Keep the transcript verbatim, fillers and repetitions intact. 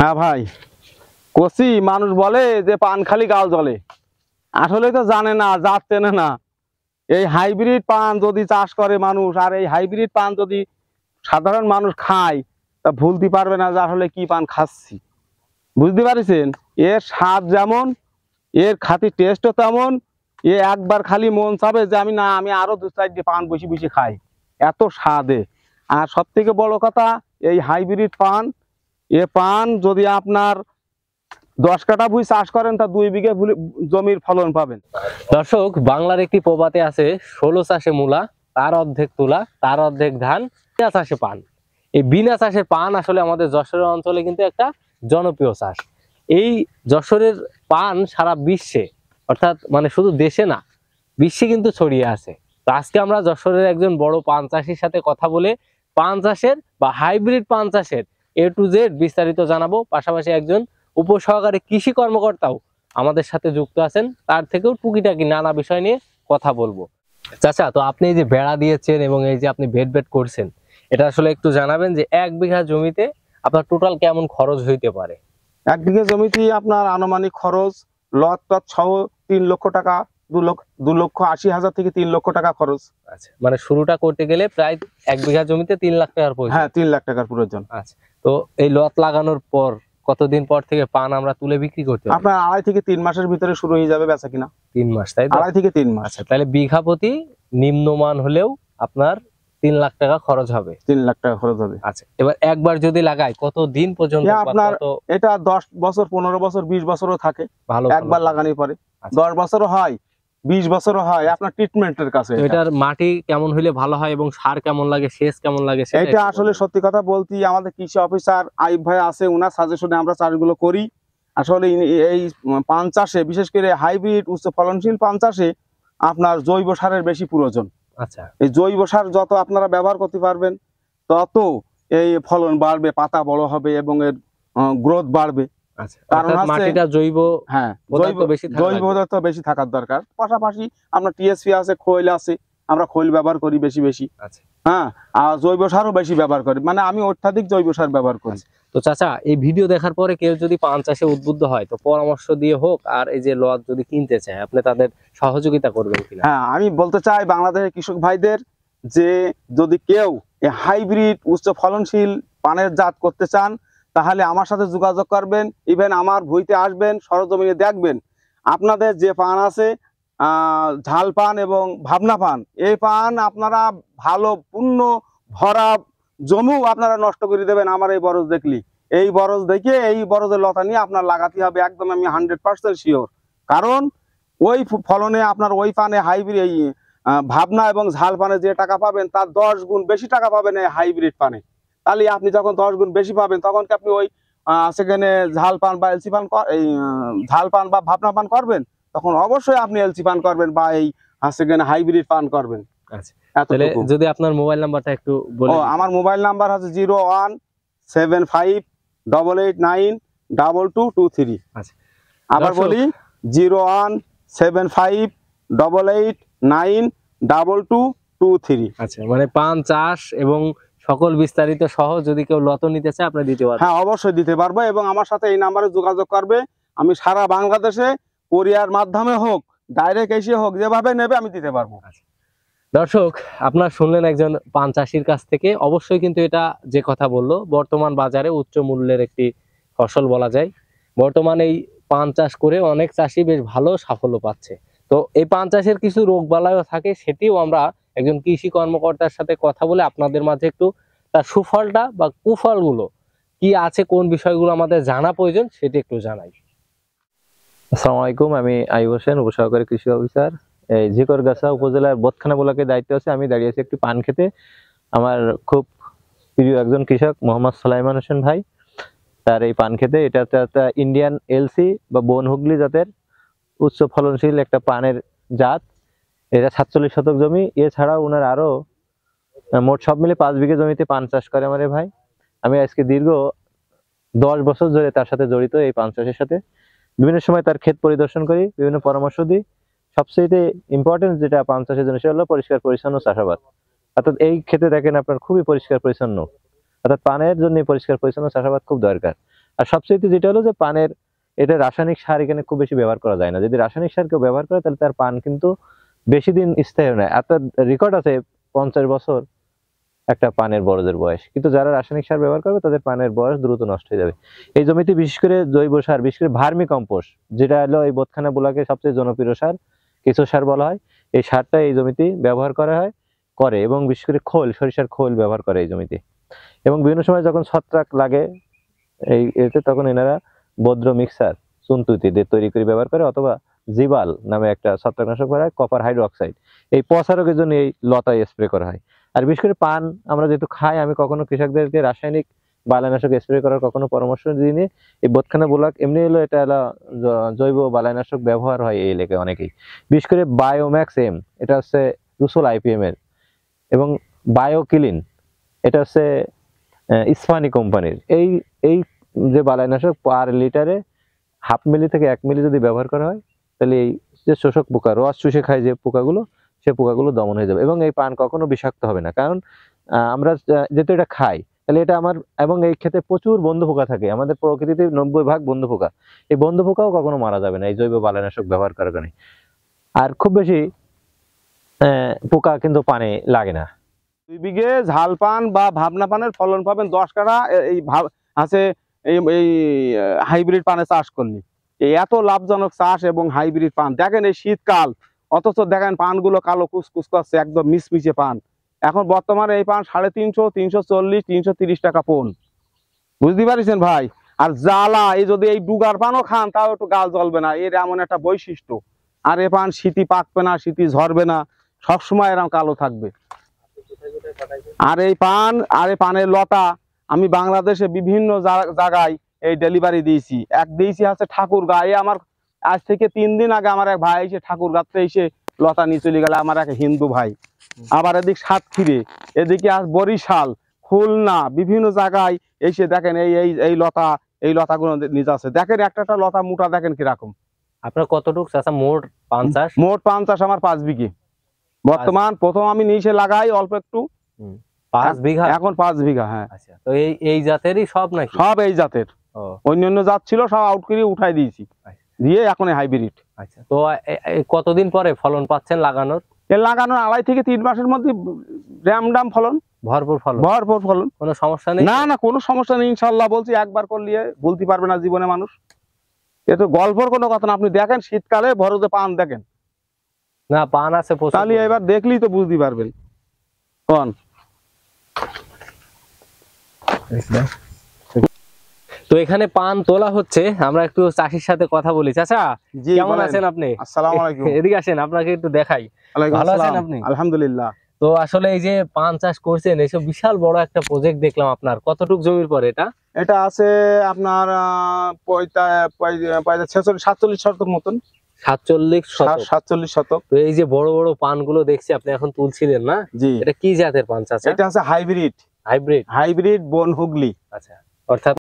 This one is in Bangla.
হ্যাঁ ভাই, কচি মানুষ বলে যে পান খালি গাল জ্বলে, আসলে তো জানে না, জাত চেনে না। এই হাইব্রিড পান যদি চাষ করে মানুষ, আর এই হাইব্রিড পান যদি সাধারণ মানুষ খায়, তা ভুলতে পারবে না যে আসলে কি পান খাচ্ছি। বুঝতে পারছেন? এর স্বাদ যেমন, এর খাতি টেস্টও তেমন। এ একবার খালি মন চাবে যে আমি না আমি আরো দু চারটে পান বসে বসে খাই, এত স্বাদে। আর সব থেকে বড় কথা, এই হাইব্রিড পান, এ পান যদি আপনার দশ কাঠা ভুঁই চাষ করেন তা দুই বিঘে জমির ফলন পাবেন। দর্শক, বাংলার একটি প্রবাদে আছে, ষোলো চাষে মূলা, তার অর্ধেক তুলা, তার অর্ধেক ধান, বিনা চাষে পান। এই বিনা চাষের পান আসলে আমাদের যশোরের অঞ্চলে কিন্তু একটা জনপ্রিয় চাষ। এই যশোরের পান সারা বিশ্বে, অর্থাৎ মানে শুধু দেশে না, বিশ্বে কিন্তু ছড়িয়ে আছে। তো আজকে আমরা যশোরের একজন বড় পান চাষির সাথে কথা বলে পান চাষের বা হাইব্রিড পান চাষের এ টু জেড বিস্তারিত জানাবো। পাশাপাশি একজন উপসহকারী কৃষি কর্মকর্তাও আমাদের সাথে যুক্ত আছেন, তার থেকেও টুকিটাকি নানা বিষয় নিয়ে কথা বলবো। চাচা, তো আপনি এই যে বেড়া দিয়েছেন এবং এই যে আপনি বেড বেড করছেন, এটা আসলে একটু জানাবেন যে এক বিঘা জমিতে আপনার টোটাল কেমন খরচ হইতে পারে? এক বিঘা জমিতে আপনার আনুমানিক খরচ লট টট সহ তিন লক্ষ টাকা, দু লক্ষ দু লক্ষ আশি হাজার থেকে তিন লক্ষ টাকা খরচ। আচ্ছা, মানে শুরুটা করতে গেলে প্রায় এক বিঘা জমিতে তিন লাখ টাকার প্রয়োজন। হ্যাঁ, তিন লাখ টাকার প্রয়োজন। আচ্ছা, তো এই লট লাগানোর পর কতদিন পর থেকে পান আমরা তুলে বিক্রি করতে পারবো? আপনার আড়াই থেকে তিন মাসের ভিতরে শুরু হয়ে যাবে বেচা কিনা। তিন মাস, তাই তো? আড়াই থেকে তিন মাস। আচ্ছা, তাহলে বিঘা প্রতি নিম্নমান হলেও আপনার তিন লাখ টাকা খরচ হবে। তিন লাখ টাকা খরচ হবে। আচ্ছা, এবার একবার যদি লাগাই কত দিন পর্যন্ত আপনার এটা দশ বছর, পনেরো বছর, বিশ বছরও থাকে ভালো একবার লাগানোর পরে। দশ বছরও হয়, বিশ বছরও হয়, আপনার ট্রিটমেন্টের কাছে। এটার মাটি কেমন হলে ভালো হয় এবং সার কেমন লাগে, সেচ কেমন লাগে? এটা আসলে সত্যি কথা বলতে আমাদের কৃষি অফিসার আইব ভাই আছে, ওনার সাজেশনে আমরা চাষগুলো করি। আসলে এই পান চাষে, বিশেষ করে হাইব্রিড উচ্চ ফলনশীল পান চাষে আপনার জৈব সারের বেশি প্রয়োজন। আচ্ছা, এই জৈব সার যত আপনারা ব্যবহার করতে পারবেন তত এই ফলন বাড়বে, পাতা বড় হবে এবং এর গ্রোথ বাড়বে। কারণ মাটিটা জৈব, হ্যাঁ জৈব জৈব পদার্থ বেশি থাকার দরকার। পাশাপাশি আপনার টিএসপি আছে, খৈল আছে, আমরা খৈল ব্যবহার করি বেশি বেশি। হ্যাঁ, আর জৈব সারও বেশি ব্যবহার করি, মানে আমি অত্যাধিক জৈব সার ব্যবহার করি। তো চাচা, এই ভিডিও দেখার পরে কেউ যদি পান চাষে উদ্বুদ্ধ হয়, তো পরামর্শ দিয়ে হোক, আর এই যে লট যদি কিনতে চায়, আপনি তাদের সহযোগিতা করবেন কিনা? হ্যাঁ, আমি বলতে চাই বাংলাদেশের কৃষক ভাইদের যে যদি কেউ এই হাইব্রিড উচ্চ ফলনশীল পানের জাত করতে চান, তাহলে আমার সাথে যোগাযোগ করবেন। ইভেন আমার ভুঁইতে আসবেন, সরজমিনে দেখবেন। আপনাদের যে পান আছে, ঝাল পান এবং ভাবনা পান, এই পান আপনারা ভালো পূর্ণ ভরা জমিও আপনারা নষ্ট করে দেবেন আমার এই বরজ দেখলি। এই বরজ দেখে এই বরজের লতা নিয়ে আপনার লাগাতে হবে, একদম আমি হান্ড্রেড পার্সেন্ট শিওর। কারণ ওই ফলনে আপনার ওই পানে হাইব্রিড এই ভাবনা এবং ঝাল পানে যে টাকা পাবেন তার দশ গুণ বেশি টাকা পাবেন এই হাইব্রিড পানে। তাহলে আপনি যখন দশ গুণ বেশি পাবেন, তখন কি আপনি ওই সেখানে ঝাল পান বা এলসি পান, এই ঝাল পান বা ভাবনা পান করবেন? তখন অবশ্যই আপনি এলসি পান করবেন বা এই সেখানে হাইব্রিড পান করবেন। তাহলে যদি আপনার মোবাইল নাম্বারটা একটু বলেন। আমার মোবাইল নাম্বার হচ্ছে zero one seven five double eight nine double two two three. আবার বলি, zero one seven five double eight nine double two two three. আচ্ছা, মানে পান চাষ এবং সকল বিস্তারিত সহ যদি কেউ লত নিতে চায় আপনি দিতে পারবেন? হ্যাঁ, অবশ্যই দিতে পারবো, এবং আমার সাথে এই নাম্বারে যোগাযোগ করবে। আমি সারা বাংলাদেশে কোরিয়ার মাধ্যমে হোক, ডাইরেক্ট এসে হোক, যেভাবে নেবে আমি দিতে পারবো। দর্শক, আপনারা শুনলেন একজন পান চাষির কাছ থেকে। অবশ্যই কিন্তু এটা যে কথা বললো, বর্তমান বাজারে উচ্চ মূল্যের একটি ফসল বলা যায়। বর্তমানে এই পান চাষ করে অনেক চাষি বেশ ভালো সাফল্য পাচ্ছে। তো এই পান চাষের কিছু রোগ বালাইও থাকে, সেটিও আমরা একজন কৃষি কর্মকর্তার সাথে কথা বলে আপনাদের মাঝে একটু তার সুফলটা বা কুফলগুলো কি আছে, কোন বিষয়গুলো আমাদের জানা প্রয়োজন, সেটি একটু জানাই। আসসালামু আলাইকুম, আমি আইয়ুব হোসেন, উপসহকারী কৃষি অফিসার, এই ঝিকরগাছা উপজেলার বদখানা ব্লকের দায়িত্বে আছে। আমি দাঁড়িয়ে আছি একটি পান খেতে। আমার খুব প্রিয় একজন কৃষক মোহাম্মদ সুলাইমান হোসেন ভাই, তার এই পান খেতে। এটা একটা ইন্ডিয়ান এলসি বা বন হুগলি জাতের উচ্চ ফলনশীল একটা পানের জাত। এটা সাতচল্লিশ শতক জমি। এছাড়াও ওনার আরো মোট সব মিলে পাঁচ বিঘে জমিতে পান চাষ করে আমার ভাই। আমি আজকে দীর্ঘ দশ বছর ধরে তার সাথে জড়িত, এই পান চাষের সাথে। বিভিন্ন সময় তার ক্ষেত পরিদর্শন করি, বিভিন্ন পরামর্শ দিই। সবচেয়ে ইম্পর্টেন্ট যেটা পান চাষের জন্য, সেটা হলো পরিষ্কার পরিচ্ছন্ন চাষাবাদ। অর্থাৎ এই ক্ষেতে দেখেন আপনার খুবই পরিষ্কার পরিচ্ছন্ন, অর্থাৎ পানের জন্য পরিষ্কার পরিচ্ছন্ন চাষাবাদ খুব দরকার। আর সবচেয়ে যেটা হলো যে পানের এটা রাসায়নিক সার এখানে খুব বেশি ব্যবহার করা যায় না। যদি রাসায়নিক সার কেউ ব্যবহার করে তাহলে তার পান কিন্তু বেশি দিন স্থায়ী হয় না। এত রেকর্ড আছে পঞ্চাশ বছর একটা পানের বরজের বয়স, কিন্তু যারা রাসায়নিক সার ব্যবহার করবে তাদের পানের বয়স দ্রুত নষ্ট হয়ে যাবে। এই জমিতে বিশেষ করে জৈব সার, বিশেষ করে ভার্মি কম্পোস্ট, যেটা হলো এই বোতখানা ব্লকে সবচেয়ে জনপ্রিয় সার, কেঁচো সার বলা হয়, এই সারটা এই জমিতে ব্যবহার করা হয় করে এবং বিশেষ করে খোল, সরিষার খোল ব্যবহার করে এই জমিতে। এবং বিভিন্ন সময় যখন ছত্রাক লাগে এই এতে তখন এনারা বদ্র মিক্সার চুনতুতি দিয়ে তৈরি করে ব্যবহার করে, অথবা জিবাল নামে একটা ছত্রাকনাশক করা হয়, কপার হাইড্রোক্সাইড, এই পচা রোগের জন্য এই লতায় স্প্রে করা হয়। আর বিশেষ করে পান আমরা যেহেতু খাই, আমি কখনো কৃষকদেরকে রাসায়নিক বালাইনাশক স্প্রে করার কখনো পরামর্শ দিইনি। এই বোতখানা ব্লক এমনি হলো এটা হলো জৈব বালাইনাশক ব্যবহার হয় এই এলাকায় অনেকেই, বিশেষ করে বায়োম্যাক্স এম, এটা হচ্ছে রুসুল আইপিএম এর, এবং বায়োকিলিন এটা হচ্ছে ইসফানি কোম্পানির। এই এই যে বালাইনাশক পার লিটারে হাফ মিলি থেকে এক মিলি যদি ব্যবহার করা হয় তাহলে এই যে শোষক পোকা, রস চুষে খায় যে পোকাগুলো, সে পোকাগুলো দমন হয়ে যাবে এবং এই পান কখনো বিষাক্ত হবে না। কারণ আমরা যেহেতু এটা খাই তাহলে এটা আমার, এবং এই ক্ষেত্রে প্রচুর বন্ধু পোকা থাকে, আমাদের প্রকৃতিতে নব্বই ভাগ বন্ধু পোকা, এই বন্ধু পোকাও কখনো মারা যাবে না এই জৈব বালাইনাশক ব্যবহার করার কারণে। আর খুব বেশি পোকা কিন্তু পানে লাগে না। দুই বিঘে ঝাল পান বা ভাবনা পানের ফলন পাবেন দশ কাঠা এই ভাব আছে এই এই হাইব্রিড পানে চাষ করলে। এই এত লাভজনক চাষ এবং হাইব্রিড পান দেখেন এই শীতকাল, অথচ দেখেন পানগুলো কালো কুচকুচ করছে, একদম মিচমিচে পান। এখন বর্তমানে এই পান সাড়ে তিনশো তিনশো চল্লিশ তিনশো তিরিশ টাকা পন, বুঝতে পারছেন ভাই। আর জ্বালা, এই যদি এই ডুগার পানও খান তাও একটু গাল জ্বলবে না, এর এমন একটা বৈশিষ্ট্য। আর এ পান শীতি পাকবে না, শীতি ঝরবে না, সবসময় এরকম কালো থাকবে। আর এই পান আর এই পানের লতা আমি বাংলাদেশে বিভিন্ন জায়গায় এই ডেলিভারি দিয়েছি। এক দিয়েছি আছে ঠাকুরগা, এই আমার আজ থেকে তিন দিন আগে আমার এক ভাই এসে ঠাকুরগাতে এসে লতা নিয়ে চলে গেল, আমার এক হিন্দু ভাই। আবার এদিক সাতক্ষীরে, এদিকে আজ বরিশাল, খুলনা, বিভিন্ন জায়গায় এসে দেখেন এই এই এই লতা এই লতাগুলো নিয়ে যাচ্ছে। দেখেন একটা একটা লতা মোটা দেখেন কিরকম। আপনার কতটুকু চাষা মোট পান চাষ? মোট পান চাষ আমার পাঁচ বিঘে বর্তমান। প্রথম আমি নিচে লাগাই অল্প একটু, পাঁচ বিঘা, এখন পাঁচ বিঘা। হ্যাঁ, আচ্ছা। তো এই এই জাতেরই সব নাকি? সব এই জাতের, অন্যান্য জাত ছিল সব আউট করে উঠাই দিয়েছি, দিয়ে এখন হাইব্রিড। আচ্ছা, তো কতদিন পরে ফলন পাচ্ছেন লাগানোর? এর লাগানোর আড়াই থেকে তিন মাসের মধ্যে র্যাম ডাম ফলন, ভরপুর ফলন, ভরপুর ফলন, কোনো সমস্যা নেই? না না, কোনো সমস্যা নেই ইনশাল্লাহ। বলছি একবার করলে বলতে পারবে না জীবনে মানুষ, এ তো গল্পর কোনো কথা না। আপনি দেখেন শীতকালে বরজে পান দেখেন না, পান আছে তাহলে এবার দেখলেই তো বুঝতে পারবেন। কোন তো এখানে পান তোলা হচ্ছে, আমরা একটু চাষির সাথে কথা বলি। চাচা কেমন আছেন আপনি? আসসালামু আলাইকুম। এদিকে আসেন, আপনাকে একটু দেখাই। ভালো আছেন আপনি? আলহামদুলিল্লাহ। তো আসলে এই যে পান চাষ করছেন, এইসব বিশাল বড় একটা প্রজেক্ট দেখলাম আপনার, কতটুকু জমির পরে এটা? এটা আছে আপনার ছেচল্লিশ সাতচল্লিশ শতক মতন। সাতচল্লিশ শতক? সাতচল্লিশ শতক। তো এই যে বড় বড় পান গুলো দেখছি আপনি এখন তুলছিলেন না, জি, এটা কি জাতের পান চাচা? এটা আছে হাইব্রিড। হাইব্রিড? হাইব্রিড বন হুগলি। আচ্ছা, অর্থাৎ